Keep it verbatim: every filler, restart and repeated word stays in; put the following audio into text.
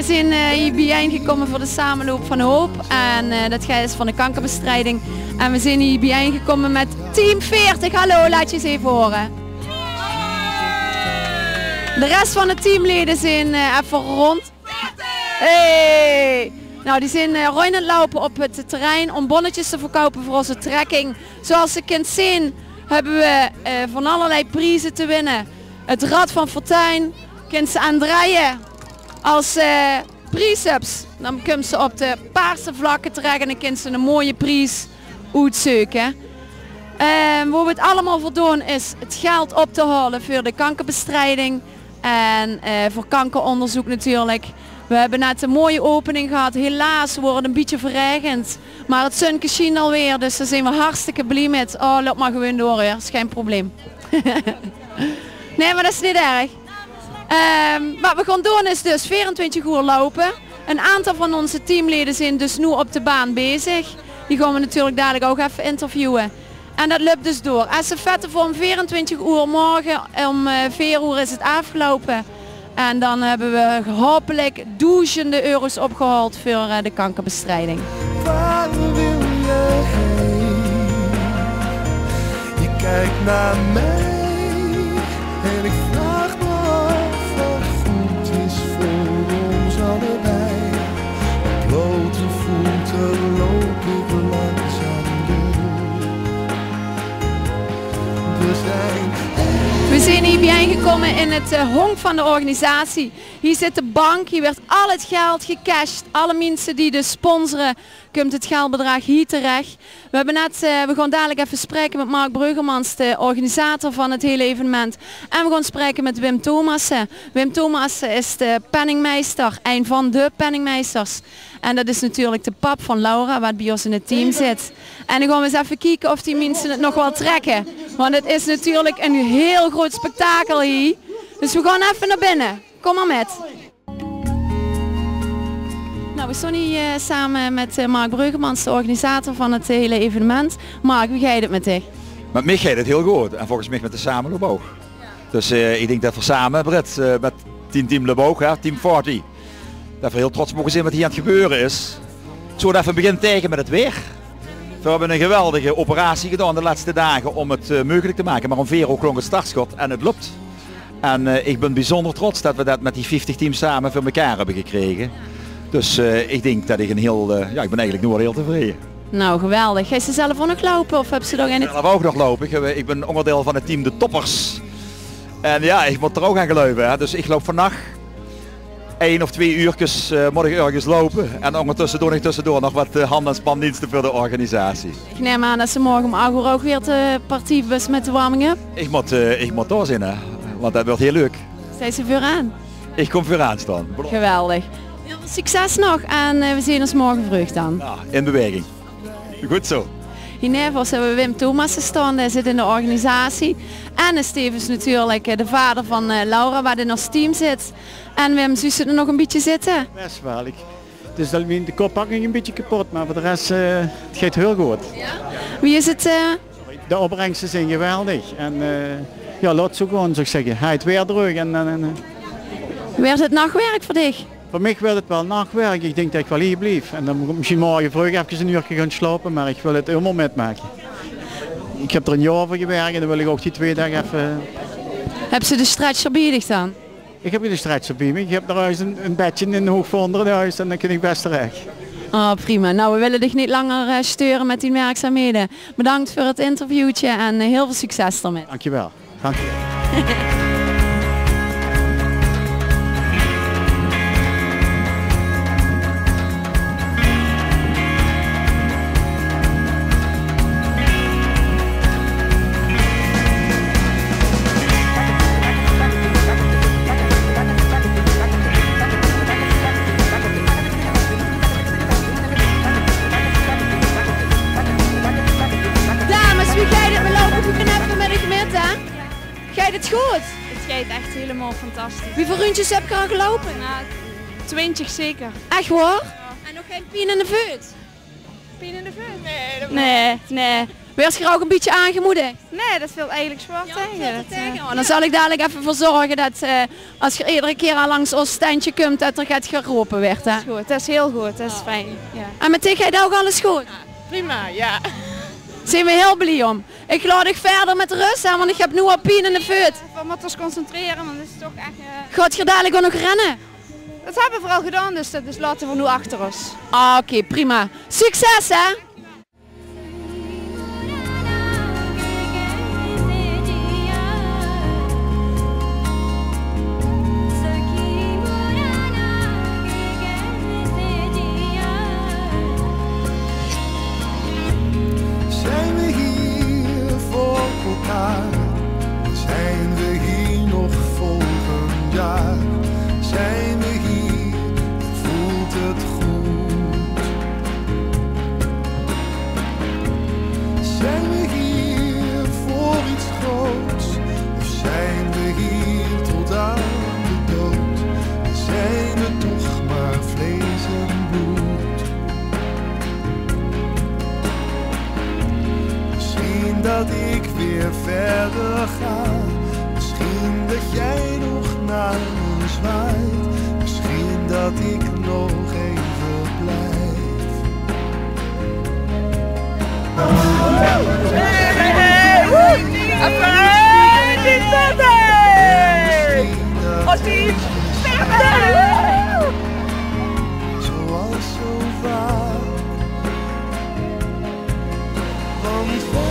zijn uh, hier bijeengekomen voor de samenloop van hoop en uh, dat is van de kankerbestrijding. En we zijn hier bijeengekomen met Team veertig. Hallo, laat je eens even horen. De rest van de teamleden zijn uh, even rond. Hey! Nou, die zijn uh, rond aan het lopen op het terrein om bonnetjes te verkopen voor onze trekking. Zoals je kunt zien hebben we uh, van allerlei prijzen te winnen. Het Rad van Fortuin kunt ze aandraaien als uh, prijsups. Dan kunnen ze op de paarse vlakken terecht en dan kunnen ze een mooie prijs uitzoeken. Uh, waar we het allemaal voor doen is het geld op te halen voor de kankerbestrijding en uh, voor kankeronderzoek natuurlijk. We hebben net een mooie opening gehad. Helaas wordt het een beetje verregend. Maar het zonnetje schijnt alweer, dus daar zijn we hartstikke blij met. Oh, loop maar gewoon door, dat is geen probleem. Nee, maar dat is niet erg. Um, wat we gaan doen is dus vierentwintig uur lopen. Een aantal van onze teamleden zijn dus nu op de baan bezig. Die gaan we natuurlijk dadelijk ook even interviewen. En dat loopt dus door. Estafette voor om vierentwintig uur morgen. Om uh, vier uur is het afgelopen. En dan hebben we hopelijk duizenden euro's opgehaald voor uh, de kankerbestrijding. Waar wil je heen? Je kijkt naar mij en ik vraag me af wat goed is voor ons allebei. Op blote voeten loop ik langzaam door. We zijn We zijn hier bijeengekomen in het uh, honk van de organisatie. Hier zit de bank, hier werd al het geld gecashed. Alle mensen die dus sponsoren, komt het geldbedrag hier terecht. We, hebben net, uh, we gaan dadelijk even spreken met Mark Bruggemans, de organisator van het hele evenement. En we gaan spreken met Wim Thomassen. Wim Thomassen is de penningmeester, een van de penningmeesters. En dat is natuurlijk de pap van Laura, wat bij ons in het team zit. En dan gaan we eens even kijken of die mensen het nog wel trekken. Want het is natuurlijk een heel groot spektakel hier. Dus we gaan even naar binnen. Kom maar met. Nou, we staan hier uh, samen met uh, Mark Bruggemans, de organisator van het hele evenement. Mark, hoe gaat het met dich? Met mij gaat het heel goed en volgens mij met de samenloop ook. Ja. Dus uh, ik denk dat we samen, Britt, uh, met team Team Leboog, hè, Team veertig, dat we heel trots mogen zijn wat hier aan het gebeuren is. Zo dat we beginnen tegen met het weer. We hebben een geweldige operatie gedaan de laatste dagen om het uh, mogelijk te maken. Maar om vier uur klonk het startschot en het loopt. En uh, ik ben bijzonder trots dat we dat met die vijftig teams samen voor elkaar hebben gekregen. Dus uh, ik denk dat ik een heel, uh, ja, ik ben eigenlijk nu al heel tevreden. Nou, geweldig. Ga je ze zelf ook nog lopen of hebben ze nog in het... Ik zelf ook nog lopen. Ik, ik ben onderdeel van het team De Toppers. En ja, ik moet er ook aan gelopen. Hè. Dus ik loop vannacht één of twee uurtjes uh, moet ik ergens lopen. En ondertussen doe ik tussendoor nog wat uh, hand- en spandiensten voor de organisatie. Ik neem aan dat ze morgen om acht uur ook weer de partiebus met de warming-up. Ik moet, uh, ik moet doorzien, hè. Want dat wordt heel leuk. Zijn ze vooraan? Ik kom vooraan staan. Geweldig. Heel veel succes nog en uh, we zien ons morgen vroeg dan. Ja, in beweging. Goed zo. Hiernaast hebben we Wim Thomassen staan, hij zit in de organisatie. En is tevens natuurlijk de vader van uh, Laura, waar in ons team zit. En Wim, zie je er nog een beetje zitten? Best wel. Ik, dus de koppakking een beetje kapot, maar voor de rest uh, het gaat heel goed. Ja? Wie is het? Uh... De opbrengsten zijn geweldig. En uh, ja, laat zo gewoon, zou ik zeggen. Hij het weer terug. En, en, en, Werd het nachtwerk voor dich? Voor mij wil het wel nachtwerk. Ik denk dat ik wel hier blijf. En dan moet ik misschien morgen vroeg even een uurtje gaan slapen, maar ik wil het helemaal metmaken. Ik heb er een jaar voor gewerkt en dan wil ik ook die twee dagen even... Heb ze de stretcher bij dan? Ik heb de stretcher bij me. Ik heb naar huis een, een bedje in hoog voor onder het huis en dan kan ik best terecht. Oh, prima. Nou, we willen dich niet langer uh, steuren met die werkzaamheden. Bedankt voor het interviewtje en uh, heel veel succes ermee. Dankjewel. Dankjewel. Gaat het goed? Het gaat echt helemaal fantastisch. Hoeveel rondjes heb je al gelopen? Nou, twintig zeker. Echt hoor? Ja. En nog geen pijn in de voet? Pijn in de voet? Nee, dat nee, nee. Wees je er ook een beetje aangemoedigd? Nee, dat viel eigenlijk zwaar tegen. Dat, eh, Oh, dan zal ik dadelijk even voor zorgen dat uh, als je iedere keer al langs ons standje komt, dat er gaat geroepen werd. Hè? dat is goed, dat is heel goed, dat is fijn. Ja. En met dit gaat ook alles goed? Prima, ja. Zijn we heel blij om. Ik laat nog verder met rust, hè, want ik heb nu al pijn in de voet. We moeten ons concentreren, want het is toch echt... Uh... Gaat je dadelijk ook nog rennen? Dat hebben we vooral gedaan, dus dat dus laten we nu achter ons. Ah, oké, okay, prima. Succes hè! Zijn we hier voor elkaar? Zijn we hier nog volgend jaar? Zijn we hier? Voelt het goed? Zijn we hier voor iets groots? Of zijn we hier tot aan de dood? Zijn we toch maar vlees en bloed? Misschien dat ik weer verder ga. Misschien dat jij nog naar me zwaait. Misschien dat ik nog even blijf. Zoals zo vaak. Want